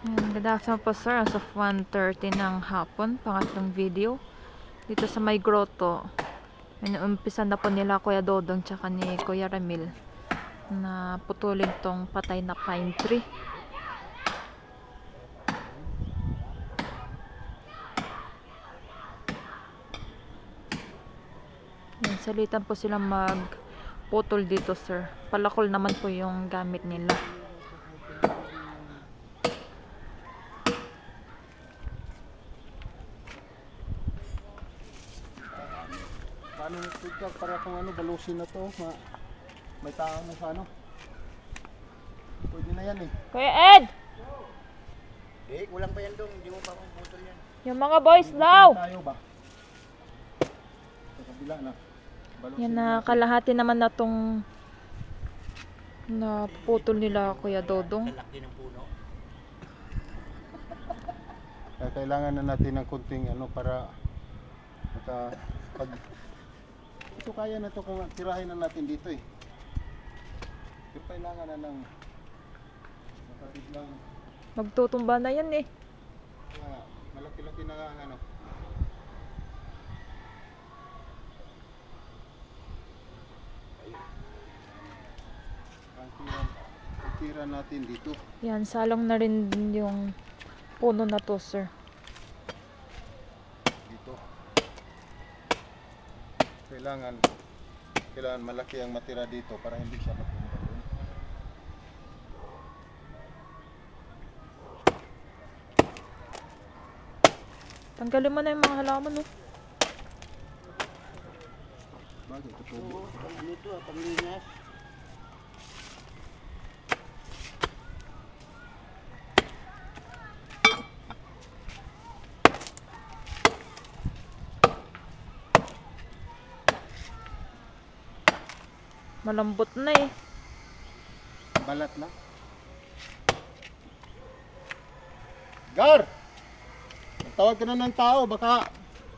Good afternoon po sir, as of 1:30 ng hapon, pangatlong video dito sa may grotto. Inuumpisa na po nila Kuya Dodong tsaka ni Kuya Ramil na putulin tong patay na pine tree. Salitan po sila magputol dito sir. Palakol naman po yung gamit nila. Paano nagpigkag para kung ano, balusin na to, may taang mo sa ano. Pwede na yan eh. Kuya Ed! Kulang pa yan dong, hindi mo pa kung putol yan. Yung mga boys daw! Tayo ba? Sa kabila na. Balusin Yan na kalahati naman na tong na putol nila Kuya Dodong. Laki ng puno. Kaya kailangan na natin ng kunting ano para pag ito kaya na to kung tirahin na natin dito eh. Pero kailangan na ng makabiglang Magtutumba na yan eh. malaki-laki na nga ang ano. Ang tira natin dito. Yan, salong na rin yung puno na to sir. Dito. Kailangan malaki ang matira dito para hindi siya matumba doon. Tanggalin mo na yung mga halaman oh. Bagay, tutubo. Dito, panglinas. Malambot na eh. Balat na. Gar! Tawag ka na ng tao, baka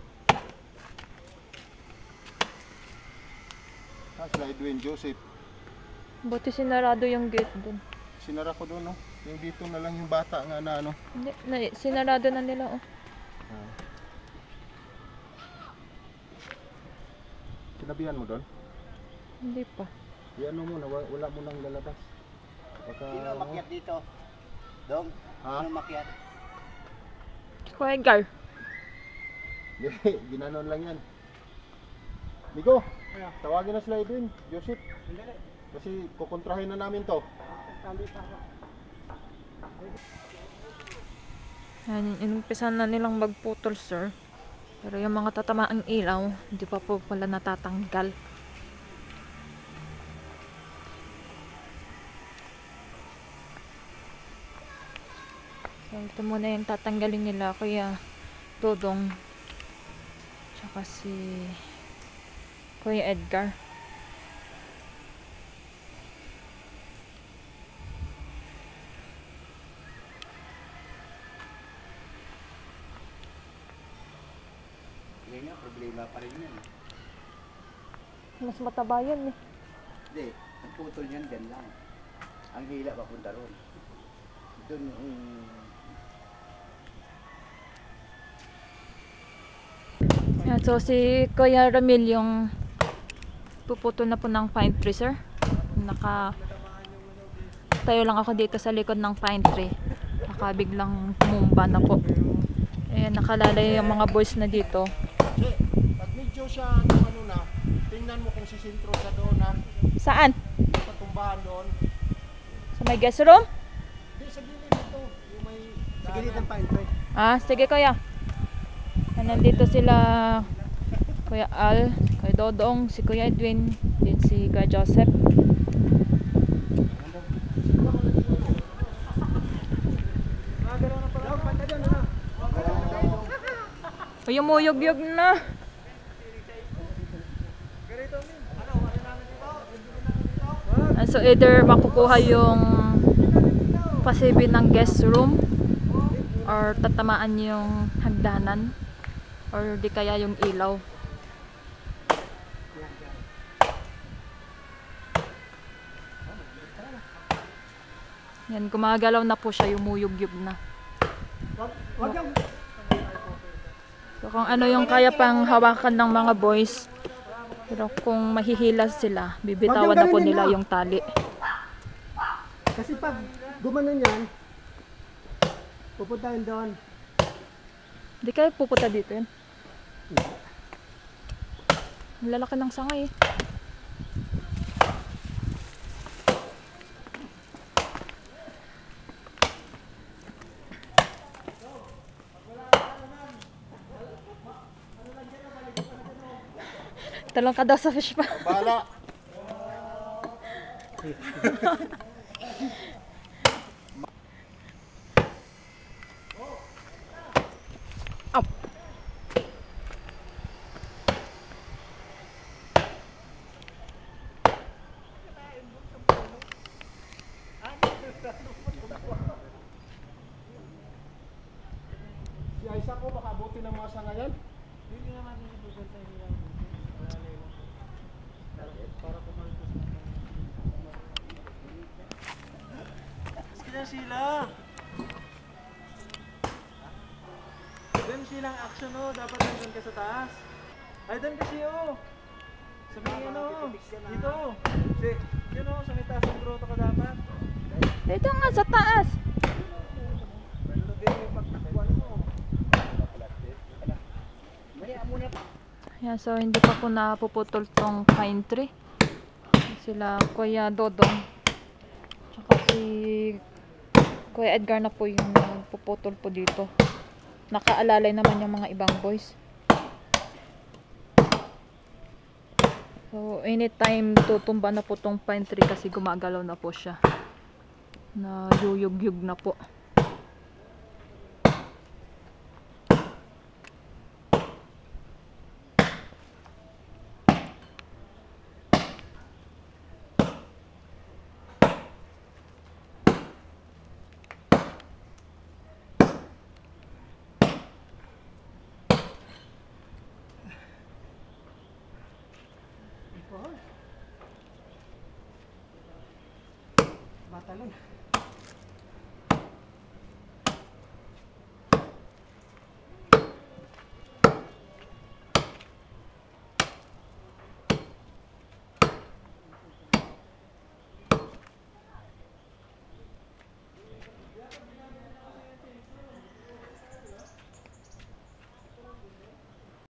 sila Edwin Joseph. Buti sinarado yung gate dun. Sinara ko doon, no? Yung dito na lang yung bata nga na ano. Hindi, sinarado na nila oh. Sinabihan mo doon? Hindi pa. Ano mo na, wala mo nang lalabas. Baka, Sino makyat dito? Dong? Ha? Sino makyat? Kuya Edgar. ginanon lang yan. Migo, tawagin na sila Edwin Joseph. Kasi kukontrahin na namin to. Yan, inumpisan na nilang magputol sir. Pero yung mga tatamaang ilaw, hindi pa po pala natatanggal. So ito muna yung tatanggalin nila Kuya Dodong tsaka si Kuya Edgar. Hindi nga, problema pa rin yan. Mas mataba yan eh. Hindi, ang putol niyan dyan lang. Ang hila papunta ron. Doon, Yan, so si Kuya Ramil yung puputol na po ng pine tree sir. Tayo lang ako dito sa likod ng pine tree. Biglang tumumba na po. Eh, nakalalay yung mga boys na dito. Pag medyo siya ano na, tingnan mo kung sisintro siya doon na. Saan? Patumbahan doon. Sa may guest room? Hindi, sa gilid dito. Yung may sa gilid ng pine tree. Ah, sige kuya. Nandito sila Kuya Al, Kuya Dodong, si Kuya Edwin, din si Kuya Joseph. O yumuyog-yog na. So either makukuha yung pasibi ng guest room or tatamaan yung hagdanan or di kaya yung ilaw. Yan, gumagalaw na po siya, yumuyog-yug na. Wag yung So kung ano yung kaya pang hawakan ng mga boys, pero kung mahihila sila, bibitawan na po nila yung tali. kasi pag gumanon yan, pupuntahin doon. Hindi kayo pupunta dito yun. Ang lalaki ng sangay eh. Talong ka daw sa fish pa. Bahala. Up. Si Aisa ko baka abutin ng mga sangayan. Kaya sila. Doon silang action oh, dapat nandun ka sa taas. Ay doon kasi oh. Sa may ano, dito. Yun oh, sa may taas ng grotto ka dapat. Dito nga sa taas. Yan, so hindi pa po napuputol tong pine tree. Sila Kuya Dodong. Tsaka si Kuya Edgar na po yung nagpuputol po dito. Nakaalalay naman yung mga ibang boys. So anytime tutumba na po tong pine tree kasi gumagalaw na po siya. Na yuyug-yug na po. Matalon.